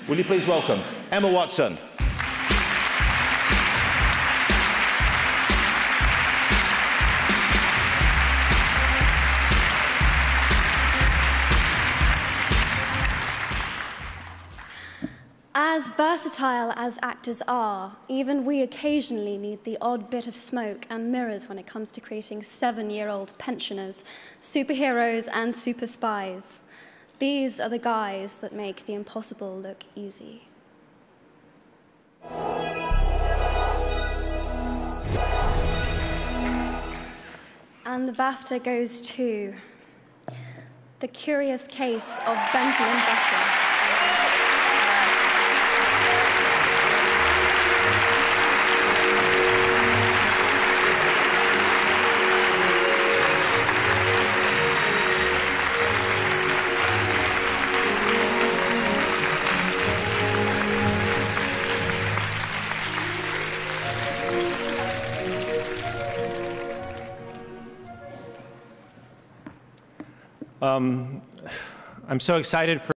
Will you please welcome Emma Watson? As versatile as actors are, even we occasionally need the odd bit of smoke and mirrors when it comes to creating 7-year-old pensioners, superheroes and super spies. These are the guys that make the impossible look easy. And the BAFTA goes to The Curious Case of Benjamin Button. I'm so excited for